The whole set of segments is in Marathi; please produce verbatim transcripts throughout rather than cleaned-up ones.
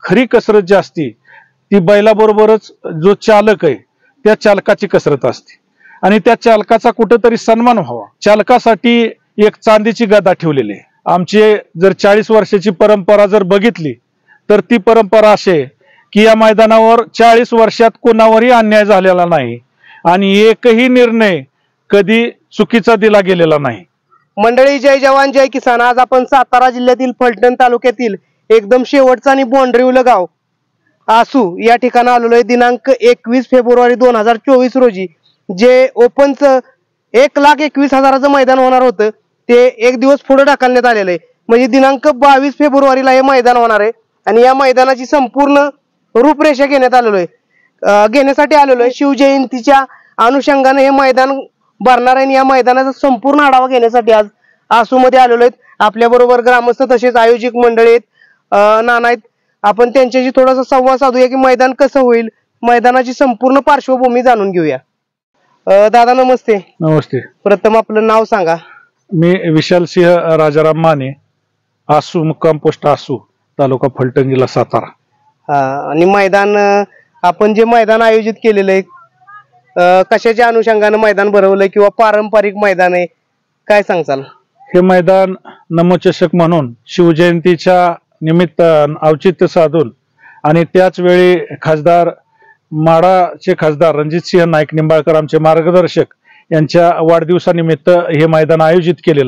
खरी कसरत जी असती ती बैलाबरोबरच जो चालक आहे त्या चालकाची कसरत असते आणि त्या चालकाचा कुठेतरी सन्मान व्हावा। चालकासाठी एक चांदीची गदा ठेवलेली आहे। आमची जर चाळीस वर्षाची परंपरा जर बघितली तर ती परंपरा अशी आहे की या मैदानावर चाळीस वर्षात कोणावरही अन्याय झालेला नाही आणि एकही निर्णय कधी चुकीचा दिला गेलेला नाही। मंडळी, जय जवान जय किसान। आज आपण सातारा जिल्ह्यातील फलटण तालुक्यातील एकदम शेवटचा आणि बोंडरिवलं गाव आसू या ठिकाणी आलेलो आहे। दिनांक एकवीस फेब्रुवारी दोन हजार चोवीस रोजी जे ओपनचं एक लाख एकवीस हजाराचं मैदान होणार होतं ते एक दिवस पुढे ढकलण्यात आलेलं आहे। म्हणजे दिनांक बावीस फेब्रुवारीला हे मैदान होणार आहे आणि या मैदानाची संपूर्ण रूपरेषा घेण्यात आलेलो आहे घेण्यासाठी आलेलो आहे। शिवजयंतीच्या अनुषंगाने हे मैदान भरणार आहे आणि या मैदानाचा संपूर्ण आढावा घेण्यासाठी आज आसू मध्ये आलेलो आहेत। आपल्या बरोबर ग्रामस्थ तसेच आयोजक मंडळी आहेत, नाना आहेत। आपण त्यांच्याशी थोडासा संवाद साधूया की मैदान कसं होईल, मैदानाची संपूर्ण पार्श्वभूमी जाणून घेऊया। दादा नमस्ते। नमस्ते। प्रथम आपलं नाव सांगा। मी विशाल सिंह राजाराम माने, आसू मुक्काम पोस्ट आसू, तालुका फलटण, जिल्हा सातारा। हा, आणि मैदान आपण जे मैदान आयोजित केलेलं आहे कशाच्या अनुषंगाने मैदान भरवलंय किंवा पारंपरिक मैदान आहे, काय सांगचाल? हे मैदान नमोचषक म्हणून शिवजयंतीच्या निमित्त औचित्य साधून आणि त्याच वेळी खासदार माडाचे खासदार रणजितसिंह नाईक निंबाळकर आमचे मार्गदर्शक यांच्या वाढदिवसानिमित्त हे मैदान आयोजित केलेलं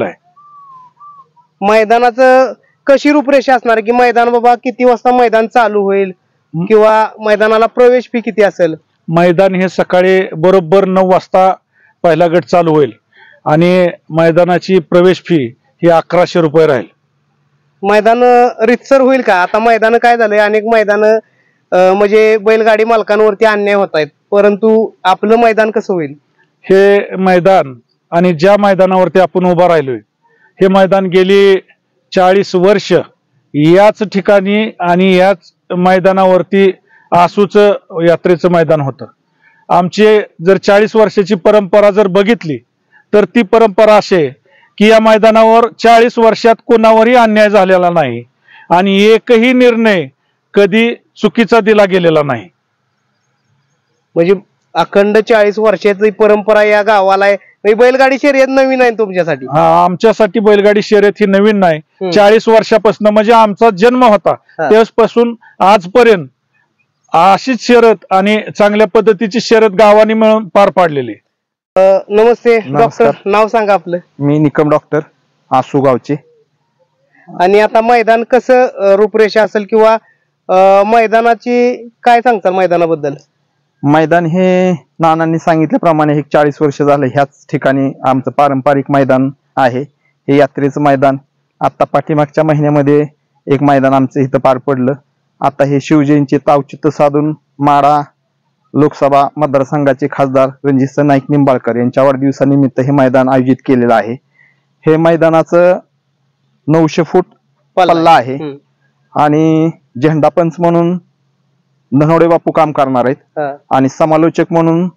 आहे। मैदानाचं कशी रूपरेषा असणार की मैदान बाबा किती वाजता मैदान चालू होईल किंवा मैदानाला प्रवेश फी किती असेल? मैदान हे सकाळी बरोबर नऊ वाजता पहिला गट चालू होईल आणि मैदानाची प्रवेश फी ही अकराशे रुपये राहील। मैदान रितसर होईल का? आता मैदान काय झालंय, अनेक मैदान म्हणजे बैलगाडी मालकांवरती अन्याय होत आहेत, परंतु आपलं मैदान कसं होईल? हे मैदान आणि ज्या मैदानावरती आपण उभा राहिलोय हे मैदान गेली चाळीस वर्ष याच ठिकाणी आणि याच मैदानावरती आसूच यात्रेचं मैदान होतं। आमची जर चाळीस वर्षाची परंपरा जर बघितली तर ती परंपरा अशी आहे की या मैदानावर चाळीस वर्षात कोणावरही अन्याय झालेला नाही आणि एकही निर्णय कधी चुकीचा दिला गेलेला नाही। म्हणजे अखंड चाळीस वर्षाची परंपरा या गावाला आहे। बैलगाडी शर्यत नवीन आहे तुमच्यासाठी? हा, आमच्यासाठी बैलगाडी शर्यत ही नवीन नाही। चाळीस वर्षापासून म्हणजे आमचा जन्म होता त्यापासून आजपर्यंत अशीच शर्यत आणि चांगल्या पद्धतीची शर्यत गावाने मिळून पार पाडलेली। नमस्ते डॉक्टर, नाव सांगा आपलं? मी निकम डॉक्टर, आसू गावचे। आणि आता मैदान कसं रूपरेषा असेल किंवा मैदानाची काय सांगताल मैदानाबद्दल? मैदान हे नानांनी सांगितल्याप्रमाणे हे चाळीस वर्ष झाले ह्याच ठिकाणी आमचं पारंपरिक मैदान आहे। हे यात्रेचं मैदान आता पाठीमागच्या महिन्यामध्ये एक मैदान आमचं इथं पार पडलं। आता हे शिवजयंती औचित्य साधून माडा लोकसभा मतदारसंघाचे खासदार रणजितसिंह नाईक निंबाळकर यांच्या वाढदिवसानिमित्त हे मैदान आयोजित केलेलं आहे। हे मैदानाचं नऊशे फूट पल्ला आहे आणि झेंडा पंच म्हणून धनवडे बापू काम करणार आहेत आणि समालोचक म्हणून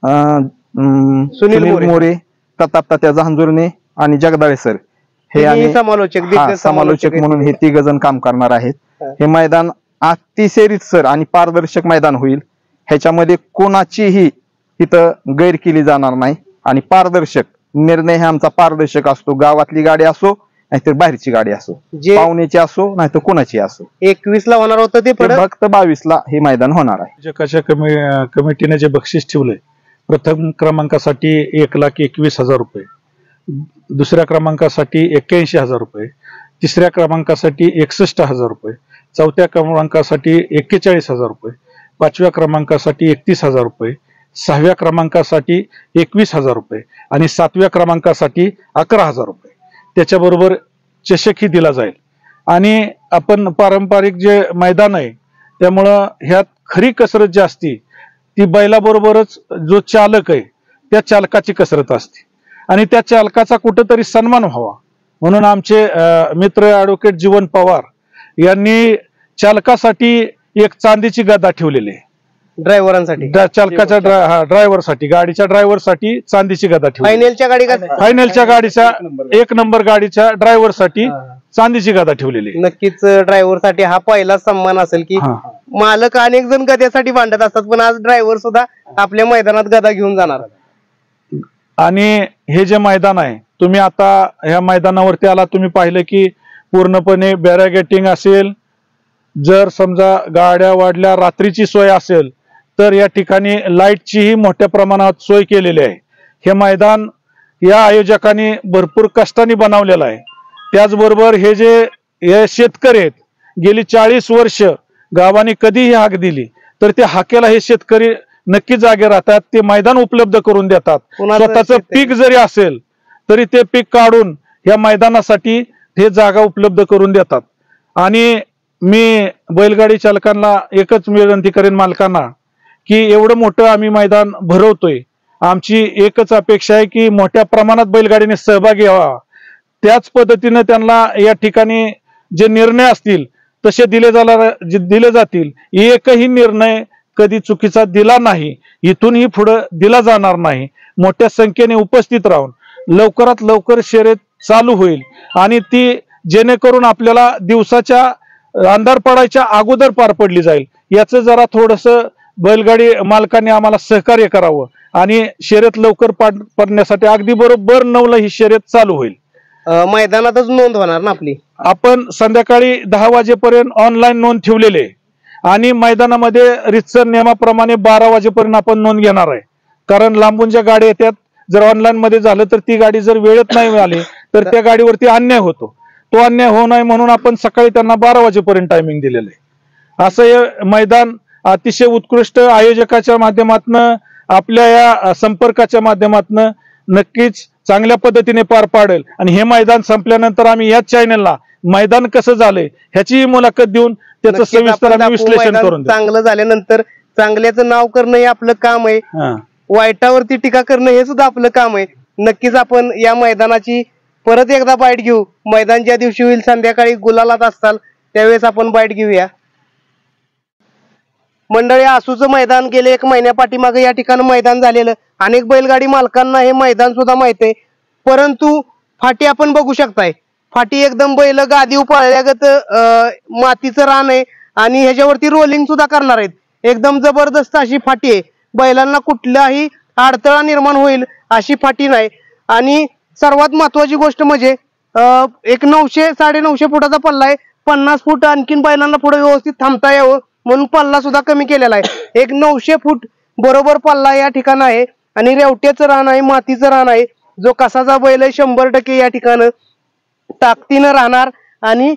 सुनील मोरे, प्रताप तात्या जहांजुर्णे आणि जगदाळे सर हे आणि समालोचक समालोचक म्हणून हे तिघ जण काम करणार आहेत। हे मैदान अतिशय रीतसर आणि पारदर्शक मैदान होईल। ह्याच्यामध्ये कोणाचीही इथं गैर केली जाणार नाही आणि पारदर्शक निर्णय हे आमचा पारदर्शक असतो। गावातली गाडी असो नाहीतर बाहेरची गाडी असो, पाहुण्याची असो नाहीतर कोणाची असो। एकवीस ला होणार होतं ते फक्त बावीस ला हे मैदान होणार आहे। जकाच्या कमिटीने जे बक्षीस ठेवलंय, प्रथम क्रमांकासाठी एक लाख एकवीस हजार रुपये, दुसऱ्या क्रमांकासाठी एक्क्याऐंशी हजार रुपये, तिसऱ्या क्रमांकासाठी एकसष्ट हजार रुपये, चौथ्या क्रमांकासाठी एक्केचाळीस हजार रुपये, पाचव्या क्रमांकासाठी एकतीस हजार रुपये, सहाव्या क्रमांकासाठी एकवीस हजार रुपये आणि सातव्या क्रमांकासाठी अकरा हजार रुपये। त्याच्याबरोबर चषकही दिला जाईल। आणि आपण पारंपरिक जे मैदान आहे त्यामुळं ह्यात खरी कसरत जी असती ती बैलाबरोबरच जो चालक आहे त्या चालकाची कसरत असते आणि त्या चालकाचा कुठेतरी सन्मान व्हावा म्हणून आमचे मित्र ॲडव्होकेट जीवन पवार यांनी चालकासाठी एक चांदीची गदा ठेवलेली आहे। ड्रायव्हरांसाठी, चालकाच्या ड्रायव्हरसाठी, गाडीच्या ड्रायव्हरसाठी चांदीची गदा ठेवली। फायनलच्या गाडी फायनलच्या गाडीच्या एक नंबर गाडीच्या ड्रायव्हरसाठी चांदीची गदा ठेवलेली आहे. नक्कीच ड्रायव्हर साठी हा पहिला सन्मान असेल की हा. मालक अनेक जण गद्यासाठी भांडत असतात, पण आज ड्रायव्हर सुद्धा आपल्या मैदानात गदा घेऊन जाणार. आणि हे जे मैदान आहे, तुम्ही आता ह्या मैदानावरती आला, तुम्ही पाहिलं की पूर्णपणे बॅरिगेटिंग असेल, जर समजा गाड्या वाढल्या, रात्रीची सोय असेल तर या ठिकाणी लाईटचीही मोठ्या प्रमाणात सोय केलेली आहे. हे मैदान या आयोजकांनी भरपूर कष्टाने बनवलेलं आहे. त्याचबरोबर हे जे हे शेतकरी आहेत, गेली चाळीस वर्ष गावाने कधीही हाक दिली तर त्या हाकेला हे शेतकरी नक्की जागे राहतात. ते मैदान उपलब्ध करून देतात. स्वतःचं पीक जरी असेल तरी ते पीक काढून या मैदानासाठी हे जागा उपलब्ध करून देतात. आणि मी बैलगाडी चालकांना एकच विनंती करेन, मालकांना, की एवढं मोठं आम्ही मैदान भरवतोय, आमची एकच अपेक्षा आहे की मोठ्या प्रमाणात बैलगाडीने सहभागी व्हावा. त्याच पद्धतीने त्यांना या ठिकाणी जे निर्णय असतील तसे दिले जाणार दिले जातील. एकही निर्णय कधी चुकीचा दिला नाही, इथूनही पुढे दिला जाणार नाही. मोठ्या संख्येने उपस्थित राहून लवकरात लवकर शर्यत चालू होईल आणि ती जेणेकरून आपल्याला दिवसाच्या अंधार पडायच्या अगोदर पार पडली जाईल. याचं जरा थोडस बैलगाडी मालकांनी आम्हाला सहकार्य करावं आणि शर्यत लवकर पार पडण्यासाठी अगदी बरोबर नऊला ही शर्यत चालू होईल. मैदानातच नोंद होणार ना आपली? आपण संध्याकाळी दहा वाजेपर्यंत ऑनलाईन नोंद ठेवलेली आहे आणि मैदानामध्ये रितसर नियमाप्रमाणे बारा वाजेपर्यंत आपण नोंद घेणार आहे. कारण लांबून ज्या गाड्या येतात, जर ऑनलाईन मध्ये झालं तर ती गाडी जर वेळेत नाही मिळाली तर त्या गाडीवरती अन्याय होतो. तो अन्याय होऊ नये म्हणून आपण सकाळी त्यांना बारा वाजेपर्यंत टायमिंग दिलेलं आहे. असं हे मैदान अतिशय उत्कृष्ट आयोजकाच्या माध्यमातून, आपल्या या संपर्काच्या माध्यमातून नक्कीच चांगल्या पद्धतीने पार पाडेल. आणि हे मैदान संपल्यानंतर आम्ही याच चॅनलला मैदान कसं झालंय ह्याची मुलाखत देऊन त्याचं सविस्तर आम्ही विश्लेषण करून देऊ. चांगलं झाल्यानंतर चांगल्याचं नाव करणं हे आपलं काम आहे, वाईटावरती टीका करणं हे सुद्धा आपलं काम आहे. नक्कीच आपण या मैदानाची परत एकदा बाईट घेऊ. मैदान ज्या दिवशी होईल संध्याकाळी गुलालात असताल त्यावेळेस आपण बाईट घेऊया. मंडळी, आसूचं मैदान गेले एक महिन्या पाठीमागे या ठिकाणी मैदान झालेलं. अनेक बैलगाडी मालकांना हे मैदान सुद्धा माहित आहे, परंतु फाटी आपण बघू शकताय. फाटी एकदम बैल गादी पाळल्यागत मातीचं रान आहे आणि ह्याच्यावरती रोलिंग सुद्धा करणार आहेत. एकदम जबरदस्त अशी फाटी आहे. बैलांना कुठलाही अडथळा निर्माण होईल अशी फाटी नाही. आणि सर्वात महत्वाची गोष्ट म्हणजे एक नऊशे साडे नऊशे फुटाचा पल्ला आहे. पन्नास फूट आणखीन बैलांना पुढे व्यवस्थित थांबता यावं म्हणून पल्ला सुद्धा कमी केलेला आहे. एक नऊशे फूट बरोबर पल्ला या ठिकाणी आहे आणि रेवट्याचं रान आहे, मातीचं रान आहे. जो कसाचा बैल आहे शंभर टक्के या ठिकाणी ताकदीनं राहणार. आणि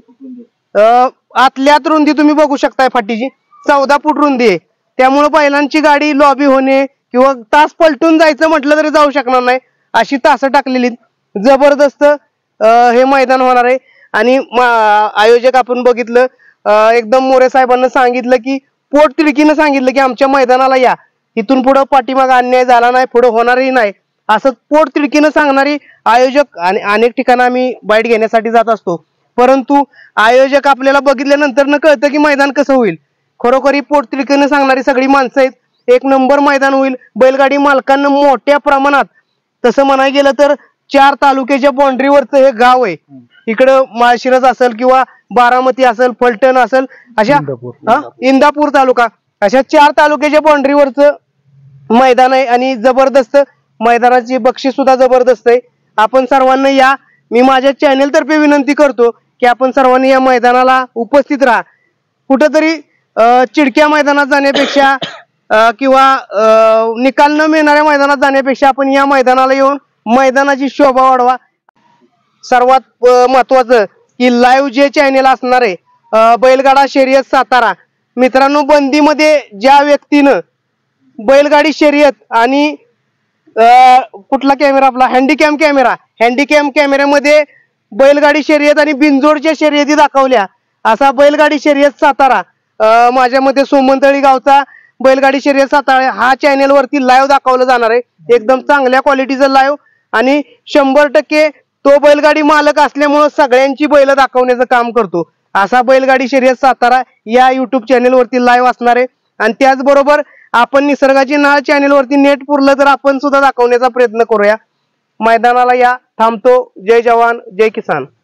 आतल्यात रुंदी तुम्ही बघू शकताय, फाटीची चौदा फूट रुंदी आहे. त्यामुळे बैलांची गाडी लॉबी होणे किंवा तास पलटून जायचं म्हटलं तरी जाऊ शकणार नाही अशी तास टाकलेली. जबरदस्त हे मैदान होणार आहे. आणि आयोजक आपण बघितलं, एकदम मोरे साहेबांना सांगितलं की पोट तिडकीनं सांगितलं की आमच्या मैदानाला या, इथून पुढे पाठीमाग अन्याय झाला नाही, पुढे होणारही नाही असं पोट तिडकीनं सांगणारी आयोजक. आणि अनेक ठिकाणी आम्ही बाईट घेण्यासाठी जात असतो, परंतु आयोजक आपल्याला बघितल्यानंतर न कळतं की मैदान कसं होईल. खरोखरी पोट तिडकीनं सांगणारी सगळी माणसं आहेत. एक नंबर मैदान होईल. बैलगाडी मालकांना मोठ्या प्रमाणात, तसं म्हणायला गेलं तर चार तालुक्याच्या बाउंड्रीवरचं हे गाव आहे. इकडं माळशिरस असेल किंवा बारामती असेल, फलटण असेल, अशा इंदापूर तालुका, अशा चार तालुक्याच्या बाउंड्रीवरचं मैदान आहे. आणि जबरदस्त मैदानाची बक्षीस सुद्धा जबरदस्त आहे. आपण सर्वांना या, मी माझ्या चॅनेल तर्फे विनंती करतो की आपण सर्वांनी या मैदानाला उपस्थित राहा. कुठंतरी चिडक्या मैदानात जाण्यापेक्षा किंवा निकाल न मिळणाऱ्या मैदानात जाण्यापेक्षा आपण या मैदानाला येऊन मैदानाची शोभा वाढवा. सर्वात महत्वाचं की लाईव्ह जे चॅनेल असणार आहे बैलगाडा शर्यत सातारा. मित्रांनो, बंदीमध्ये ज्या व्यक्तीनं बैलगाडी शर्यत आणि कुठला कॅमेरा आपला हँडीकॅम कॅमेरा हँडीकॅम कॅमेऱ्यामध्ये बैलगाडी शर्यत आणि बिनजोडच्या शर्यती दाखवल्या, असा बैलगाडी शर्यत सातारा माझ्या मते सोमंतळी गावचा बैलगाडी शर्यत सातारा हा चॅनेल वरती लाईव्ह दाखवलं जाणार आहे. एकदम चांगल्या क्वालिटीचं लाईव्ह आणि शंभर टक्के तो बैलगाडी मालक असल्यामुळे सगळ्यांची बैल दाखवण्याचं काम करतो असा बैलगाडी शर्यत सातारा या युट्यूब चॅनेल वरती लाईव्ह असणार आहे. आणि त्याचबरोबर आपण निसर्गाची नाळ चॅनेल वरती नेट पुरलं तर आपण सुद्धा दाखवण्याचा प्रयत्न करूया. मैदानाला या. थांबतो. जय जवान जय किसान.